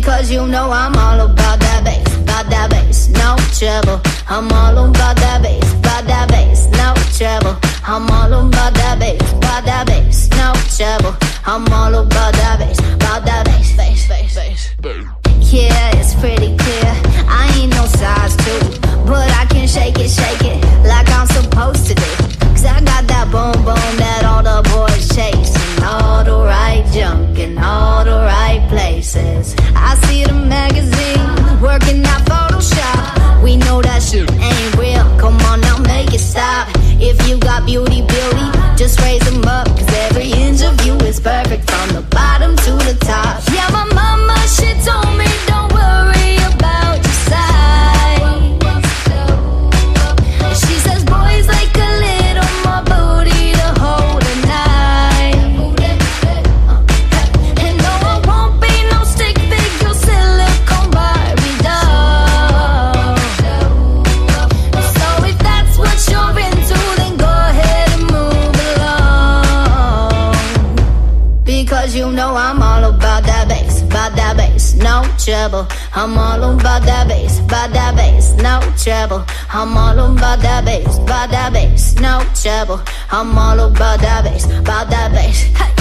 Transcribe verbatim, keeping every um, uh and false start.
Because you know I'm all about that bass, about that bass, no trouble. I'm all about that bass, about that bass, no trouble. I'm all about that bass, about that bass, no trouble. I'm all about that bass, about that bass, bass, bass, bass. Yeah, it's pretty clear, I ain't no size two, but I can shake it, shake it like I'm supposed to do. Cause I got that boom boom that all the boys chase, and all the right junk in all the right places. I see the magazine working that Photoshop. We know that shit ain't real, come on now make it stop. If you got beauty, beauty, just raise them up. Cause every inch of you is perfect from the bottom to the top. Yeah, my mama, she told me don't worry about your size. She says boys like a little more booty to hold at night. And no, I won't be no stick figure silicone Barbie doll. So if that's what you're into, then go ahead and move along. Because you know I'm all about that bass, about that bass, no trouble. I'm all about that bass, about that bass, no trouble. I'm all about that bass, about that bass, no trouble. I'm all about that bass, about that bass. Hey.